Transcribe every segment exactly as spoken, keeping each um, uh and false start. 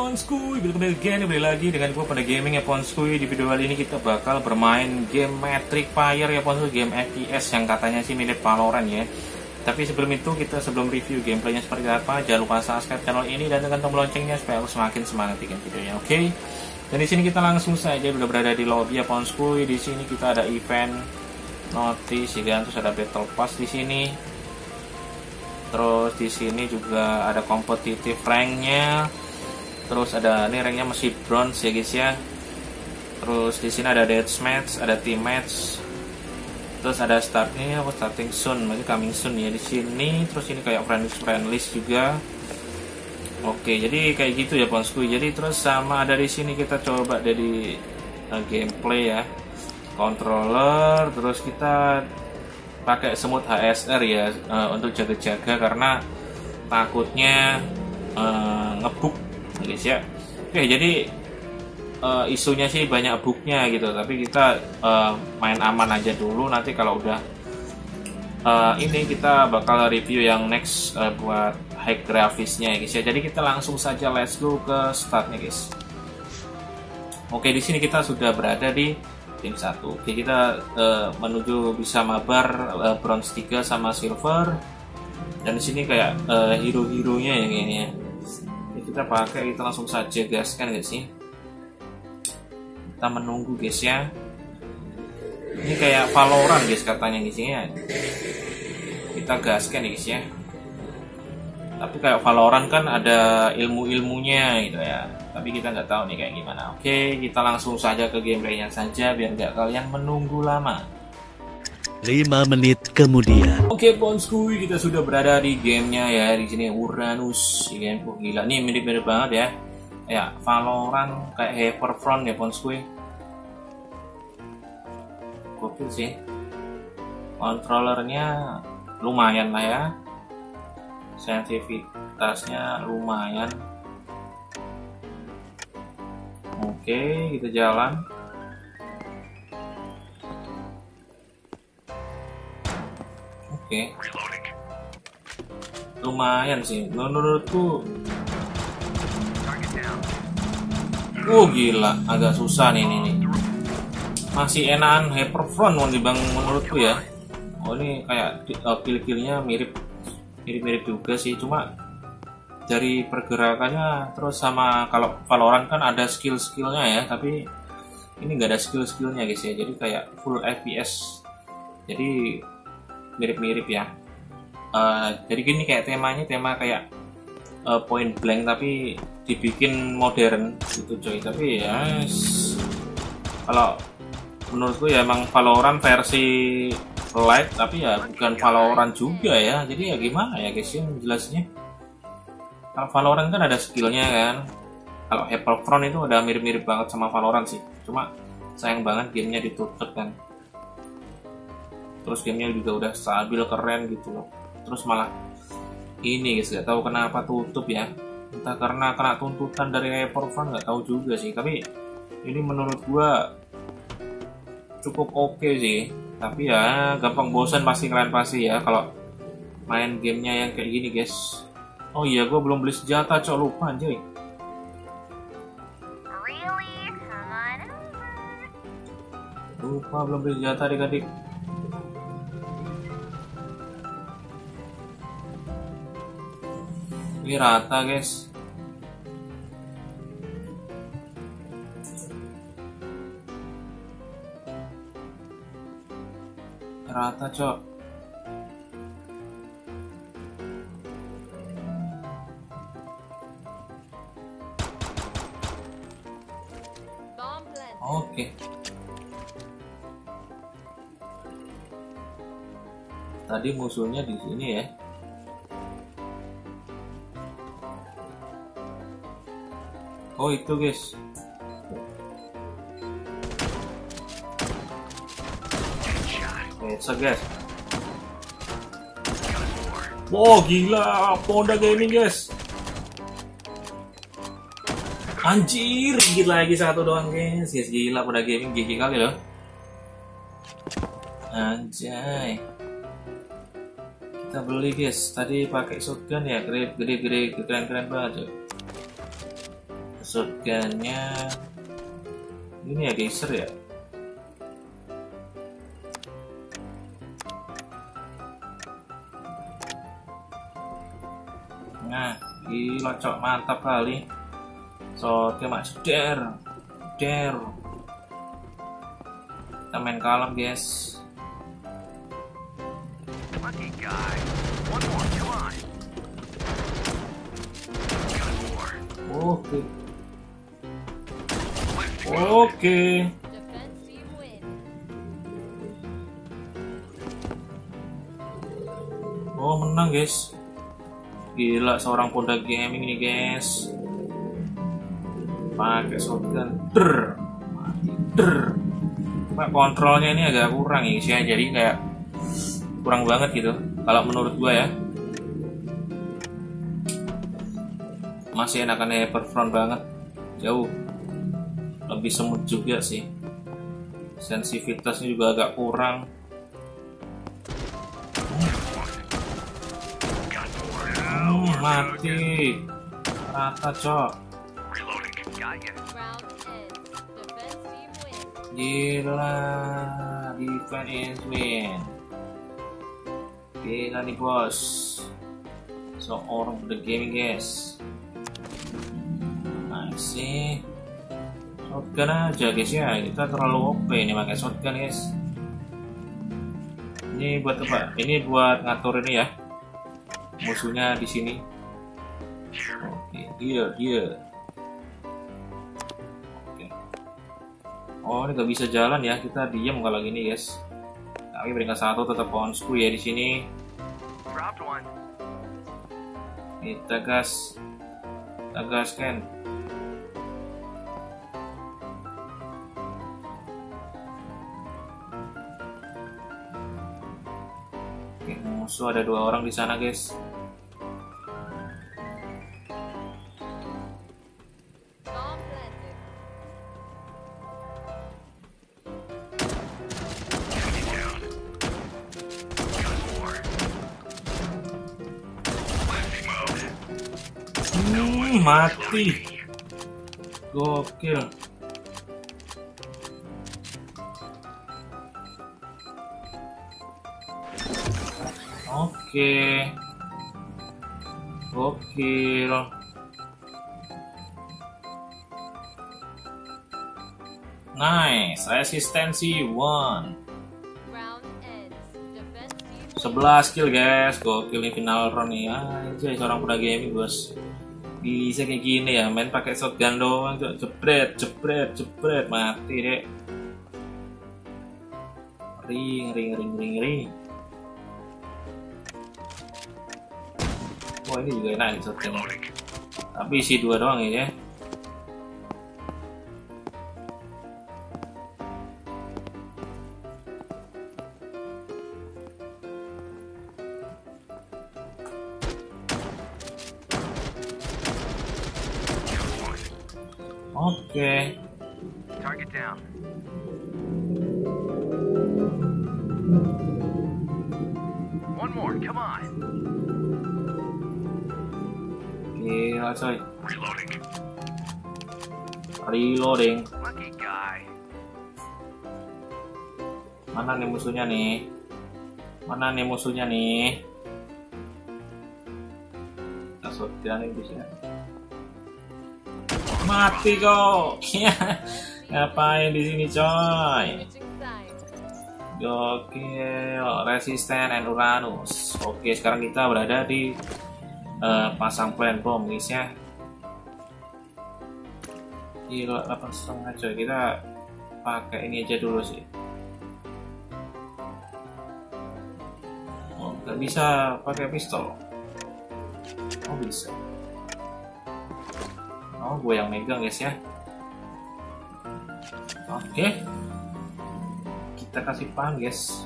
Ponskuy, kembali again, kembali lagi dengan gue pada gaming ya Ponskuy. Di video kali ini kita bakal bermain game Metric Fire ya Ponskuy, game F P S yang katanya sih mirip Valorant ya. Tapi sebelum itu, kita sebelum review gameplaynya seperti apa, jangan lupa subscribe channel ini dan tekan tombol loncengnya supaya aku semakin semangat bikin videonya, oke? Okay? Dan di sini kita langsung saja udah berada di lobby ya Ponskuy. Di sini kita ada event notice ya kan, terus ada battle pass di sini. Terus di sini juga ada kompetitif ranknya. Terus ada ini ranknya masih bronze ya guys ya. Terus di sini ada deathmatch, ada team match. Terus ada startnya apa starting soon, masih coming soon ya di sini. Terus ini kayak friendlist friendlist juga. Oke, jadi kayak gitu ya Ponskuy. Jadi terus sama ada di sini kita coba dari uh, gameplay ya. Controller, terus kita pakai semut H S R ya uh, untuk jaga-jaga karena takutnya uh, ngebug guys ya. Oke, jadi uh, isunya sih banyak bugnya gitu, tapi kita uh, main aman aja dulu. Nanti kalau udah uh, ini kita bakal review yang next uh, buat high grafisnya ya guys ya. Jadi kita langsung saja let's go ke startnya guys. Oke, di sini kita sudah berada di tim satu. Oke, kita uh, menuju bisa mabar uh, bronze tiga sama silver. Dan di sini kayak uh, hero-heronya ya kayaknya. Oke, kita pakai, kita langsung saja gaskan guys sih. Kita menunggu guys ya. Ini kayak Valorant guys katanya guys ya. Kita gaskan guys ya. Tapi kayak Valorant kan ada ilmu-ilmunya gitu ya. Tapi kita nggak tahu nih kayak gimana. Oke, kita langsung saja ke gameplaynya saja biar nggak kalian menunggu lama. lima menit kemudian. Oke Ponskuy, kita sudah berada di gamenya ya. Di sini Uranus, ya kan? Oh, gila, nih mirip-mirip banget ya. Ya Valorant kayak Hyperfront ya Ponskuy. Gokil sih. Controllernya lumayan lah ya. Sensitivitasnya lumayan. Oke, kita jalan. Oke. Lumayan sih, menurutku. Oh gila, agak susah nih ini. Masih enakan Hyperfront dibanding menurutku ya. Oh ini kayak uh, kill-killnya mirip, mirip-mirip juga sih, cuma dari pergerakannya terus sama kalau Valorant kan ada skill-skillnya ya, tapi ini nggak ada skill-skillnya guys ya, jadi kayak full F P S, jadi mirip-mirip ya. Uh, jadi gini kayak temanya tema kayak uh, point blank tapi dibikin modern gitu coy. Tapi ya kalau menurutku ya emang Valorant versi light, tapi ya bukan Valorant juga ya, jadi ya gimana ya guys ya jelasnya. Kalau Valorant kan ada skillnya kan. Kalau Hyperfront itu udah mirip-mirip banget sama Valorant sih. Cuma sayang banget gamenya ditutup kan. Terus gamenya juga udah stabil, keren gitu loh. Terus malah ini guys, gak tahu kenapa tutup ya. Entah karena kena tuntutan dari Hyperfront, gak tahu juga sih. Tapi ini menurut gua cukup oke okay sih. Tapi ya gampang bosan pasti kalian pasti ya kalau main gamenya yang kayak gini guys. Oh iya, gue belum beli senjata, cok, lupa anjay. Lupa belum beli senjata adik-adik. Ini rata guys. Rata cok. Oke. Tadi musuhnya di sini ya. Oh itu guys. Headshot guys. Wow gila, Ponda Gaming guys. Anjir, gila lagi satu doang guys. Yes, gila Ponda Gaming, gigi kali loh. Anjay. Kita beli guys, tadi pakai shotgun ya, gede gede gede keren keren banget. shotgunnya ini ya geyser ya. Nah, gila cok, mantap kali. Shotgun mak der, der. Kita main kalem guys. Oke. Oke. Oh, menang guys. Gila, seorang Ponda Gaming nih guys. Pakai shotgun. Der. Mati. Der. Cuma kontrolnya ini agak kurang ya guys ya. Jadi kayak kurang banget gitu kalau menurut gua ya. Masih enakan Hyperfront banget, jauh lebih semut juga sih. Sensitivitasnya juga agak kurang. Hmm, mati rata cok. Gila, defense is win. Gila nih bos, seorang the game guys. Nice sih, shotgun aja guys ya, kita terlalu O P ini pakai shotgun guys. Ini buat apa? Ini buat ngatur ini ya, musuhnya di sini. Oke, here, here. Oke. Oh, ini gak bisa jalan ya, kita diem kalau gini guys. Tapi peringkat satu tetap on screw ya di sini. Kita gas, kita gas kan. Oke, musuh ada dua orang di sana guys. Hmm, mati. Gokil. Oke. Gokil. Nice, resistensi one. sebelas kill guys, gokil nih final round nih. Aja seorang Ponda Gaming bos. Bisa kayak gini ya, main pakai shotgun doang, jebret, jebret, jebret, mati deh. Ring, ring, ring, ring, ring. Wah, ini juga enak nih shotgunnya. Tapi isi dua doang ya. Oke. Okay. Target down. One more, come on. Gila coy. Reloading. Reloading. Lucky guy. Mana nih musuhnya nih? Mana nih musuhnya nih? Shotgun ini bisa. Mati kok. Ngapain di sini coy? Gokil, resisten and Uranus. Oke, sekarang kita berada di uh, pasang plan bom guys ya. Gila, delapan setengah coy. Kita pakai ini aja dulu sih. Oh, nggak bisa pakai pistol. Oh, bisa. Oh, gue yang megang guys ya. Oke, kita kasih pan guys,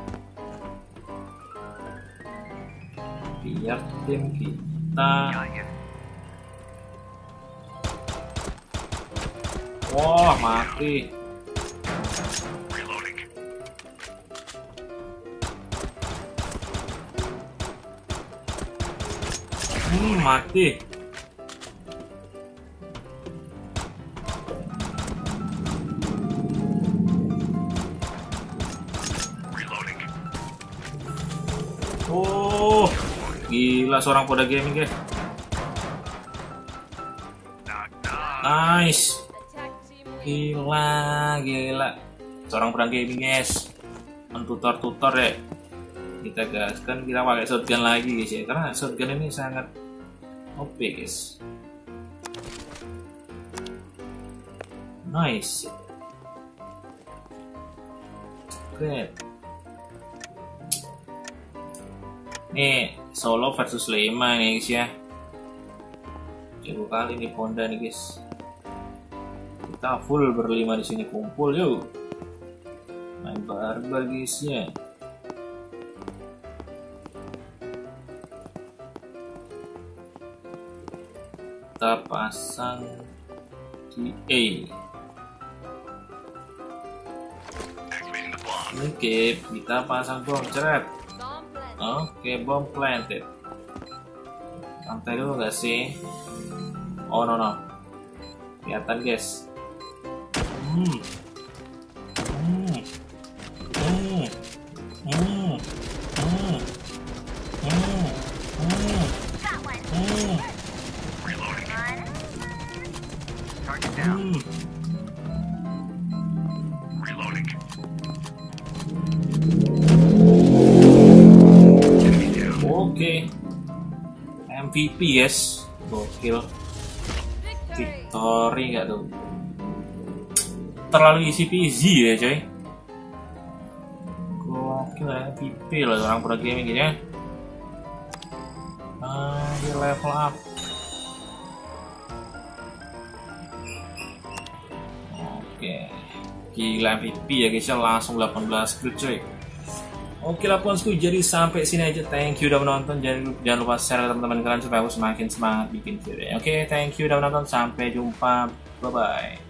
biar tim kita. Wah, mati. Hmm, mati. Oh, gila seorang Poda Gaming guys. Nice. Gila, gila. Seorang Poda Gaming guys. Mentutor-tutor ya. Kita gaskan, kita pakai shotgun lagi guys ya. Karena shotgun ini sangat O P guys. Nice. Great. Nih solo versus lima nih guys ya. Jago kali nih Ponda nih guys. Kita full berlima di sini kumpul yuk. Main barbar guys ya. Kita pasang di A. Oke, kita pasang bom ceret. Oke, bom planted. Santai dulu gak sih? Oh no no. Kelihatan guys. Hmm. Hmm. Hmm. Hmm. Hmm. Hmm. Hmm. Hmm. Hmm. Oke, M V P yes, gokil. Victory nggak tuh? Terlalu easy peasy ya coy. Gokil M V P loh orang Poda Gaming gini ya. Ah, dia level up. Oke, gila M V P ya guys ya, langsung delapan belas kill coy. Oke lah ponsku, jadi sampai sini aja. Thank you udah menonton. Jangan, jangan lupa share ke teman-teman kalian supaya aku semakin semangat bikin video. Oke, thank you udah menonton. Sampai jumpa. Bye bye.